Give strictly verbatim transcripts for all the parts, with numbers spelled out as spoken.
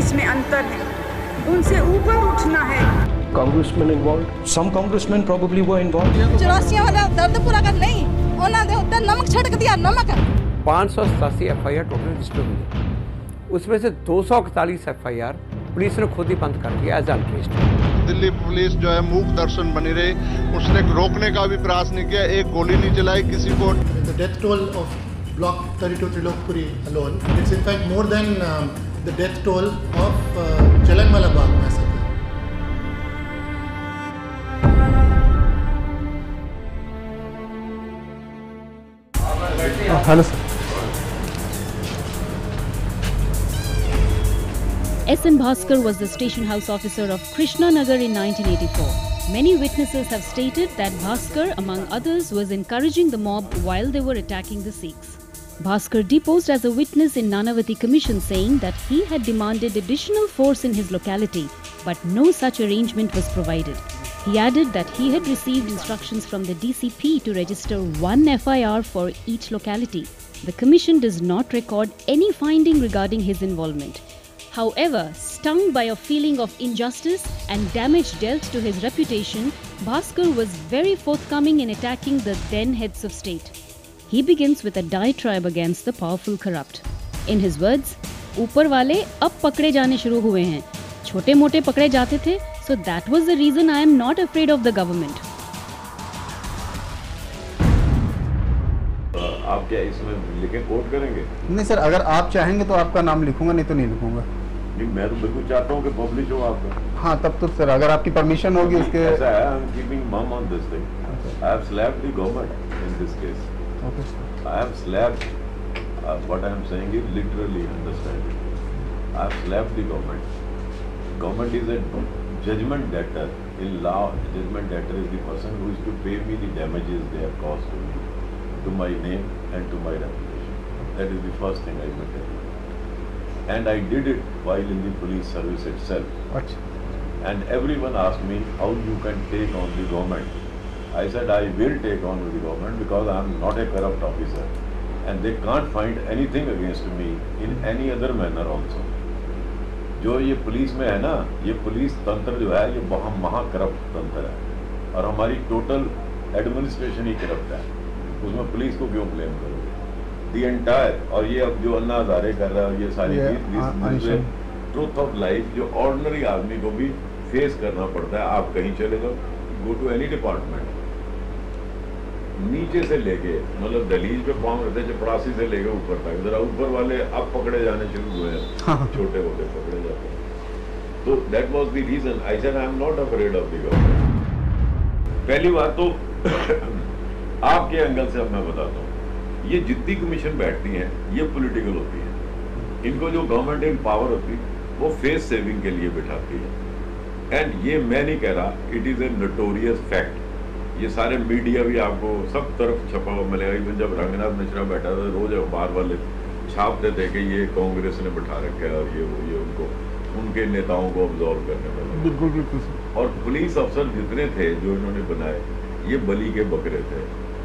इसमें अंतर है। उनसे ऊपर उठना है। Congressmen involved? Some congressmen probably were involved. चौरासी वाला दर्द पूरा कर नहीं, उन्होंने दे उत्तर नमक छिड़क दिया, नमक। पाँच सौ सतासी F I R total register हुई, उसमें से दो सौ इकतालीस एफ आई आर पुलिस ने खुद ही बंद कर दिया एज अनट्रेस्ड। दिल्ली पुलिस जो है मूक दर्शन बनी रही, उसने रोकने का भी प्रयास नहीं किया, एक गोली नहीं चलाई किसी को। The death toll of Block thirty-two Trilokpuri alone, it's in fact more than um, the death toll of uh, Jallianwala Bagh massacre. Uh, hello, sir. S N Bhaskar was the station house officer of Krishna Nagar in nineteen eighty-four. Many witnesses have stated that Bhaskar, among others, was encouraging the mob while they were attacking the Sikhs. Bhaskar deposed as a witness in Nanavati Commission, saying that he had demanded additional force in his locality, but no such arrangement was provided. He added that he had received instructions from the D C P to register one F I R for each locality. The commission does not record any finding regarding his involvement. However, stung by a feeling of injustice and damage dealt to his reputation, Bhaskar was very forthcoming in attacking the then heads of state. He begins with a diatribe against the powerful corrupt. In his words, ऊपर वाले अब पकड़े जाने शुरू हुए हैं, छोटे मोटे पकड़े जाते थे, so that was the reason I am not afraid of the government. आप क्या इसमें लिखे कोट करेंगे? नहीं सर, अगर आप चाहेंगे तो आपका नाम लिखूंगा, नहीं तो नहीं लिखूंगा। नहीं, मैं तो बिल्कुल चाहता हूँ कि पब्लिश हो आपका। हाँ, तब तो सर अगर आपकी परमिशन होगी उसके। ऐसा है, I'm keeping mum on this thing. I have slapped the government in this case. Okay, sir. I have slapped. Uh, what I am saying is literally understand it. I have slapped the government. Government is a judgment debtor. In law, judgment debtor is the person who is to pay me the damages they have caused to me, to my name and to my reputation. That is the first thing I will tell you. And I did it while in the police service itself. What? And everyone asked me how you can take on the government. I said I will take on with the government because I am not a corrupt officer. And they can't find anything against me in any other manner also. जो ये police में है ना, ये police तंत्र जो है ये बहुत महा करप्ट तंत्र है और हमारी टोटल एडमिनिस्ट्रेशन ही करप्ट है, उसमें पुलिस को क्यों ब्लेम करोगे? दी एंटायर, और ये अब जो अन्ना हजारे कर रहा है ये सारी चीज ट्रूथ ऑफ लाइफ जो ऑर्डिनरी आदमी को भी फेस करना पड़ता है। आप कहीं चले जाओ, गो टू एनी डिपार्टमेंट, नीचे से लेके मतलब दहलीज पे पाँव रहते चपरासी से लेके ऊपर तक, जरा ऊपर वाले अब पकड़े जाने शुरू हुए हैं, छोटे मोटे पकड़े जाते हैं। तो that was the reason I said I am not afraid of the government. पहली बात तो आपके एंगल से अब मैं बताता हूँ, ये जितनी कमीशन बैठती हैं ये पॉलिटिकल होती है। इनको जो गवर्नमेंट इन पावर होती है वो फेस सेविंग के लिए बिठाती है। एंड ये मैं नहीं कह रहा, it is a notorious fact. ये सारे मीडिया भी आपको सब तरफ छपा हुआ मिलेगा। इवन जब रंगनाथ मिश्रा बैठा था रोज अखबार वाले छापते थे कि ये कांग्रेस ने बिठा रखा है और ये वो ये उनको उनके नेताओं को ऑब्जॉर्व करने वाला। बिल्कुल बिल्कुल। और पुलिस अफसर जितने थे जो इन्होंने बनाए ये बली के बकरे थे,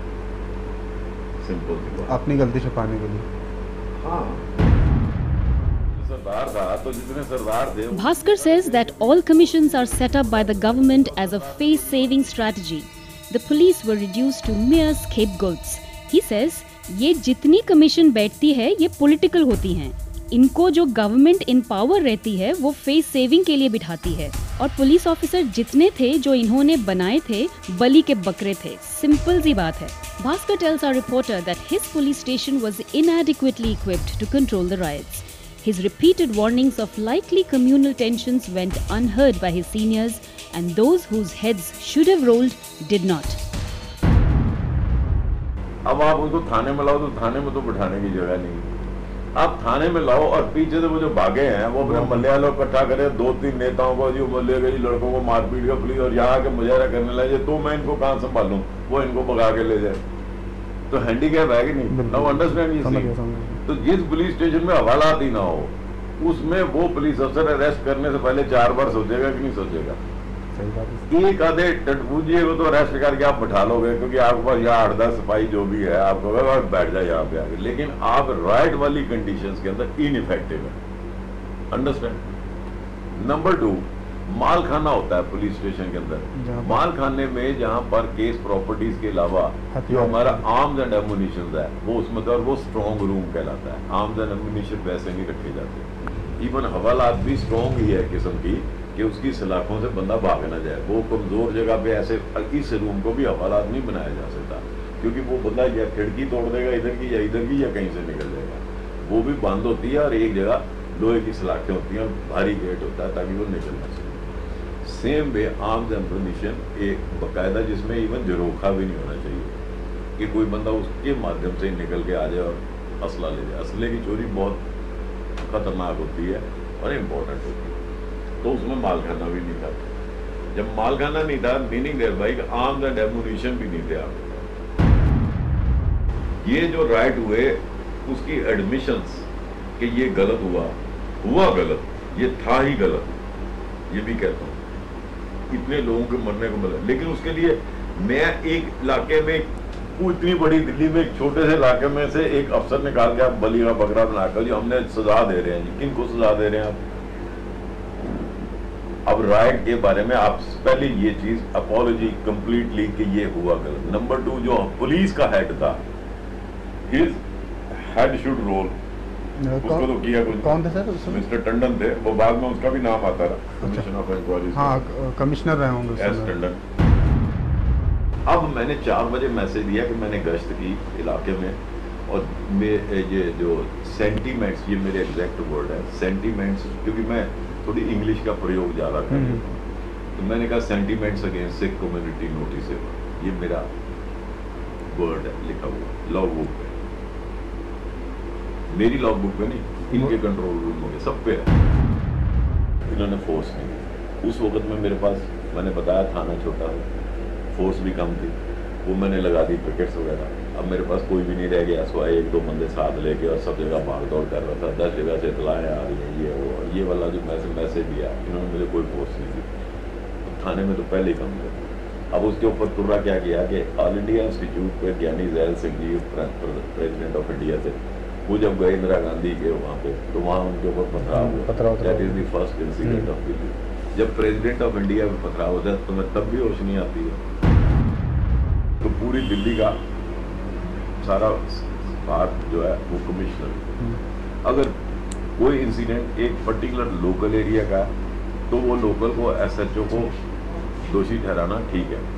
सिंपल सी बात। अपनी गलती छुपाने के लिए। हाँ, सरदार था तो जितने सरदार थे। Bhaskar says that all commissions are set up by the government as a face-saving strategy. The police were reduced to mere scapegoats. He says, ये जितनी कमीशन बैठती है ये पॉलिटिकल होती हैं। इनको जो गवर्नमेंट इन पावर रहती है वो फेस सेविंग के लिए बिठाती है और पुलिस ऑफिसर जितने थे जो इन्होंने बनाए थे बली के बकरे थे। सिंपल सी बात है। Bhaskar tells our reporter that his police station was inadequately equipped to control the riots. His repeated warnings of likely communal tensions went unheard by his seniors, and those whose heads should have rolled did not. अब आप उनको थाने में लाओ तो थाने में तो बिठाने की जगह नहीं। आप थाने में लाओ और पीछे से वो जो भागे हैं वो अपने मल्लिया लोग इकट्ठा करे, दो तीन नेताओं को जी मल्ले गई लड़कों को मारपीट का पुलिस और यहाँ के मुजाहरा करने लगे, तो मैं इनको कहाँ संभालूं, वो इनको भगा के ले जाए। तो हैंडीकैप है कि नहीं? नाउ अंडरस्टैंड ये। तो जिस पुलिस स्टेशन में हवालात ही ना हो उसमें वो पुलिस अफसर अरेस्ट करने से पहले चार बार सोचेगा कि नहीं सोचेगा? एक आधे टटपूजिए को तो अरेस्ट करके आप बैठा लोगे क्योंकि आपके पास यहाँ आठ दस सिपाही जो भी है आपको बैठ जाए यहाँ पे आगे, लेकिन आप राइट वाली कंडीशंस के अंदर इनइफेक्टिव है। अंडरस्टैंड? नंबर टू, माल खाना होता है पुलिस स्टेशन के अंदर। माल खाने में जहाँ पर केस प्रॉपर्टीज के अलावा जो हमारा आर्म्स एंड एमुनिशन है वो उसमें तो वो स्ट्रॉन्ग रूम कहलाता है। आर्म्स एंड एमुनिशन वैसे नहीं रखे जाते। इवन हवालात भी स्ट्रॉन्ग ही है किस्म की कि उसकी सलाखों से बंदा भाग ना जाए। वो कमजोर जगह पे ऐसे इस रूम को भी हवालात नहीं बनाया जा सकता, क्योंकि वो बंदा या खिड़की तोड़ देगा इधर की या इधर की या कहीं से निकल जाएगा। वो भी बंद होती है और एक जगह लोहे की सलाखें होती हैं और भारी गेट होता है ताकि वो निकल ना सके। Same way arms and ammunition एक बाकायदा जिसमें इवन झरोखा भी नहीं होना चाहिए कि कोई बंदा उसके माध्यम से निकल के आ जाए और असला ले जाए। असले की चोरी बहुत खतरनाक होती है और इम्पोर्टेंट होती है, तो उसमें मालखाना भी नहीं था। जब मालखाना नहीं था मीनिंग देयर भाई आर्म्स एंड एमुनिशन भी नहीं थे आपके पास। ये जो राइट हुए उसकी एडमिशंस कि ये गलत हुआ हुआ गलत, ये था ही गलत, ये भी कहता हूँ। इतने लोगों के मरने को मिला, लेकिन उसके लिए मैं एक इलाके में इतनी बड़ी दिल्ली में एक छोटे से इलाके में से एक अफसर निकाल के आप बली का बकरा बनाकर जी हमने सजा दे रहे हैं जी, किन को सजा दे रहे हैं आप? अब राइट के बारे में आप पहले ये चीज अपॉलॉजी कंप्लीटली कि ये हुआ गलत। नंबर टू, जो पुलिस का हेड था, हिज हेड शुड रोल, उसको तो किया कुछ। कौन थे सर? मिस्टर टंडन थे, वो बाद में उसका भी नाम आता रहा, कमिश्नर ऑफ इंक्वायरी। हाँ, कमिश्नर रहे होंगे एस टंडन। अब मैंने चार बजे मैसेज दिया कि मैंने गश्त की इलाके में, और ये जो सेंटीमेंट्स, ये मेरे एग्जैक्ट वर्ड है सेंटीमेंट्स, क्योंकि मैं थोड़ी इंग्लिश का प्रयोग ज़्यादा कर लेता हूँ, तो मैंने कहा sentiments against Sikh community noticeable, ये मेरा वर्ड है लिखा हुआ लॉग बुक पे, मेरी लॉग बुक पे नहीं, इनके कंट्रोल रूम में सब पे है। इन्होंने फोर्स नहीं, उस वक्त में मेरे पास, मैंने बताया थाना छोटा है, फोर्स भी कम थी, वो मैंने लगा दी पिकेट्स वगैरह। अब मेरे पास कोई भी नहीं रह गया, सो एक दो बंदे साथ लेके और सब जगह भाग दौड़ कर रहा था, दस जगह से इतलाएं आ रही है ये वो, ये वाला जो मैसेज मैसेज दिया इन्होंने मुझे कोई फोर्स नहीं दी। तो थाने में तो पहले ही कम थे। अब उसके ऊपर तुर्रा क्या किया कि ऑल इंडिया इंस्टीट्यूट पे Giani Zail Singh ji president of India थे, वो जब गए इंदिरा गांधी के वहाँ पे, तो वहाँ उनके ऊपर पथराव हुआ। That is the first incident of Delhi. जब प्रेसिडेंट ऑफ इंडिया में पथराव होता है तो मैं तब भी होश नहीं आती है। तो पूरी दिल्ली का सारा बात जो है वो कमिश्नर, अगर कोई इंसिडेंट एक पर्टिकुलर लोकल एरिया का है तो वो लोकल को एसएचओ को दोषी ठहराना ठीक है,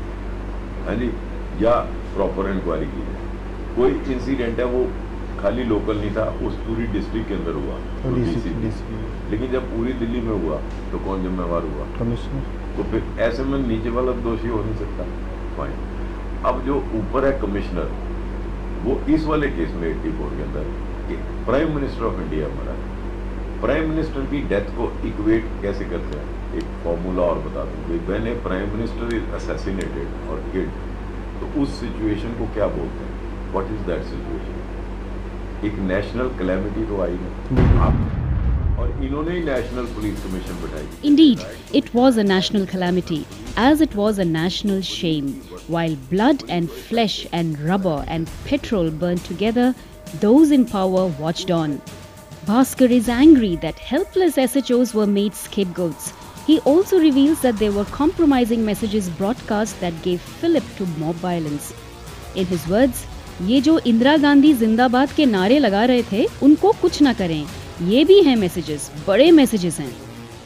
है जी, या प्रॉपर इंक्वायरी की जाए। कोई इंसिडेंट है वो खाली लोकल नहीं था, उस पूरी डिस्ट्रिक्ट के अंदर हुआ, तो डीसी, लेकिन जब पूरी दिल्ली में हुआ तो कौन जिम्मेवार हुआ? कमिश्नर। तो फिर ऐसे में नीचे वाला दोषी हो नहीं सकता। फाइन। अब जो ऊपर है कमिश्नर, वो इस वाले केस में एट्टी फोर के अंदर प्राइम मिनिस्टर ऑफ इंडिया हमारा, प्राइम मिनिस्टर की डेथ को इक्वेट कैसे करते हैं? एक फॉर्मूला और बता दूं, when a prime minister is assassinated और किल्ड, तो उस सिचुएशन को क्या बोलते हैं? What is that situation? एक नेशनल कैलेमिटी तो आई है, और इन्होंने ही नेशनल पुलिस कमीशन बैठाई। Indeed, it was a national calamity, as it was a national shame. While blood and flesh and rubber and petrol burned together, those in power watched on. Bhaskar is angry that helpless S H Os were made scapegoats. He also reveals that there were compromising messages broadcast that gave fillip to mob violence. In his words, ये जो इंदिरा गांधी जिंदाबाद के नारे लगा रहे थे, उनको कुछ ना करें, ये भी हैं मैसेजेस, बड़े मैसेजेस हैं।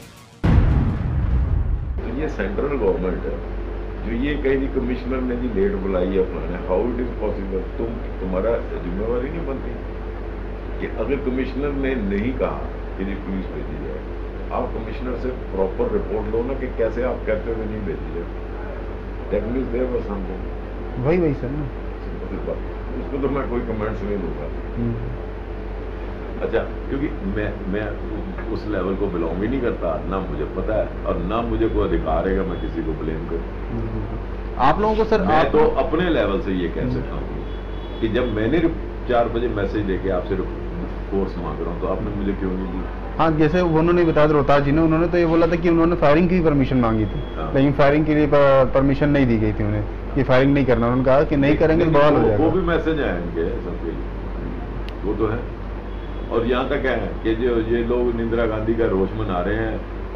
तो ये सेंट्रल गवर्नमेंट है जो ये कहीं कमिश्नर ने जी लेट बुलाई है फलाना, हाउ इट इज पॉसिबल? तुम तुम्हारा जिम्मेवारी नहीं बनती कि अगर कमिश्नर ने नहीं कहा कि जी पुलिस भेजी जाए, आप कमिश्नर से प्रॉपर रिपोर्ट लो ना कि कैसे आप कहते हुए नहीं भेजी जाए। That means there was something. वही वही सर ना, उसको तो मैं कोई कमेंट्स नहीं दूंगा। अच्छा, क्योंकि मैं मैं उस लेवल को बिलोंग ही नहीं करता, ना मुझे पता है और ना मुझे कोई अधिकार है कि मैं किसी को ब्लेम करूं। आप लोगों को सर, मैं आप तो अपने लेवल से ये कह सकता हूँ कि जब मैंने चार बजे मैसेज देके आपसे फोर्स मांग रहा हूँ तो आपने मुझे क्यों नहीं दी? हाँ, जैसे उन्होंने बताया रोहताज जी ने, उन्होंने तो ये बोला था कि उन्होंने फायरिंग की परमिशन मांगी थी, लेकिन फायरिंग के लिए परमिशन नहीं दी गई थी उन्हें कि फायरिंग नहीं करना। उन्होंने कहा कि नहीं करेंगे तो बवाल हो जाएगा। वो भी मैसेज आए इनके सबके लिए, वो तो है। और यहाँ तक है कि जो ये लोग इंदिरा गांधी का रोष मना रहे हैं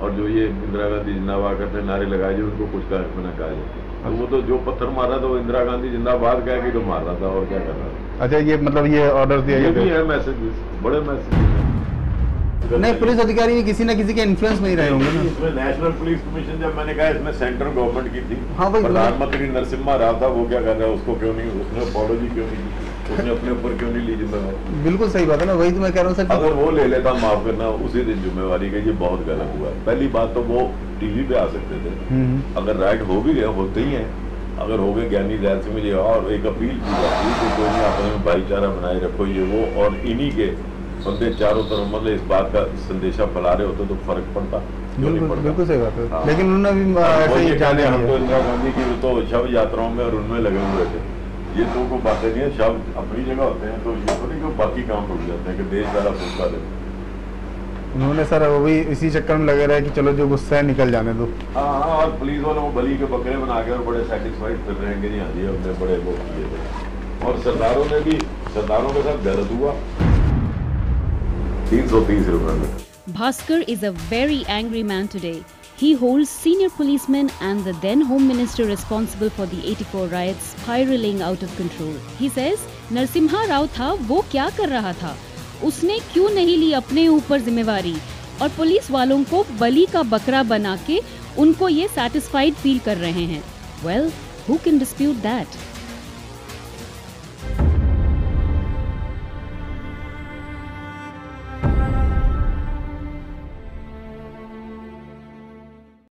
और जो ये इंदिरा गांधी जिंदाबाद करते नारे लगाए जो उनको कुछ का मैंने कहा जाता तो वो तो जो पत्थर मार रहा था वो इंदिरा गांधी जिंदाबाद कह के तो मार रहा था और क्या कर रहा था। अच्छा ये मतलब ये ऑर्डर दिया ये भी है मैसेज, बड़े मैसेज नहीं, पुलिस अधिकारी भी किसी ना किसी के इन्फ्लुएंस में ही रहे होंगे ना। इसमें नेशनल पुलिस कमीशन जब मैंने कहा इसमें सेंट्रल गवर्नमेंट की थी, हाँ भाई, प्रधानमंत्री नरसिम्हा राव था, वो क्या कर रहा है, उसको क्यों नहीं, उसने अपॉलॉजी क्यों नहीं की, उसने अपने ऊपर क्यों नहीं ली जिम्मेवारी। बिल्कुल सही बात है ना, वही तो मैं कह रहा हूँ सर। अगर वो ले लेता माफ करना उसी दिन जिम्मेवारी का, ये बहुत गलत हुआ। पहली बात तो वो टीवी पे आ सकते थे, अगर राइट हो भी गए, होते ही है, अगर हो गए ज्ञानी जैल सिंह मुझे और एक अपील की जाती है कि कोई नहीं आपस में भाईचारा बनाए रखो ये वो, और इन्हीं के बंदे चारों तरफ मतलब इस बात का संदेशा फैला रहे होते तो फर्क पड़ता। बिल्कुल बिल्कुल सही बात है। हाँ। लेकिन उन्होंने भी ऐसे ही जाने हम तो इंदिरा गांधी की तो शव यात्राओं में और उनमें लगे हुए थे, ये तो कोई बातें नहीं है, शव अपनी जगह होते हैं तो ये तो नहीं बाकी काम रुक जाते हैं कि देश सारा फूका दे। उन्होंने सर वो भी इसी चक्कर में लगे रहे कि चलो जो गुस्सा है निकल जाने दो। हाँ हाँ, और पुलिस वालों को बली के बकरे बना के और बड़े सेटिस्फाइड कर रहेंगे जी, हाँ जी हमने बड़े वो किए थे। और सरदारों ने भी, सरदारों के साथ गलत हुआ। तीन सौ तीस रुपए में। Bhaskar is a very angry man today. He holds senior policemen and the then Home Minister responsible for the eighty-four riots spiraling out of control. He says, Narasimha Rao था, वो क्या कर रहा था? उसने क्यों नहीं ली अपने ऊपर जिम्मेवारी और पुलिस वालों को बलि का बकरा बना के उनको ये सैटिस्फाइड फील कर रहे हैं। Well, who can dispute that?